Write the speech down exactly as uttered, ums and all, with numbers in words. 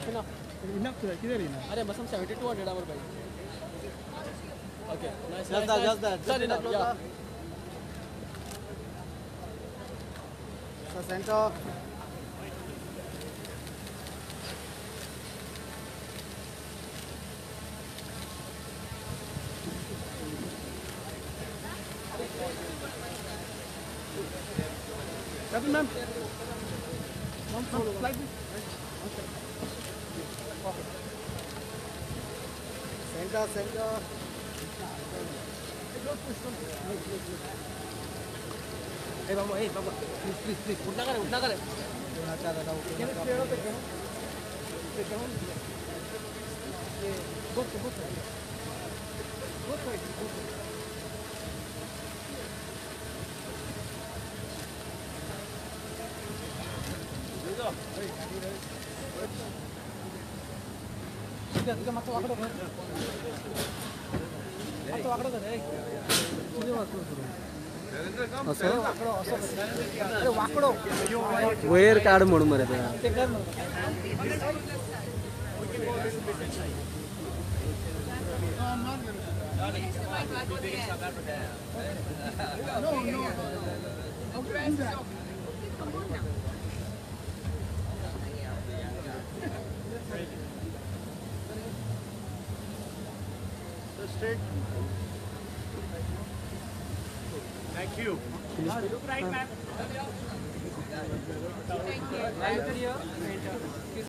enough. Enough to किधर enough? अरे बस हम seventy two hundred our भाई. Okay, nice. Just that, just that. Sir, enough. Yeah. The center. Captain ma'am. Ma'am, slide this. Center, center. Hey, Baba, hey, Baba. Please, please, please. उठना करे, उठना करे. उठना दादा, Can you stay up again? Stay down. Yeah, both, both sides. Both sides, both sides. ठीक है, ठीक है, मत वाकड़ो कर. मत वाकड़ो कर, hey. तुझे वाकड़ो करो. असं वाकड़ो, असं. अरे वाकड़ो. वयर काढ म्हणून मरे ते ते कर ना. No, no. Okay, do that. straight. Thank you. Look right, ma'am. Thank you.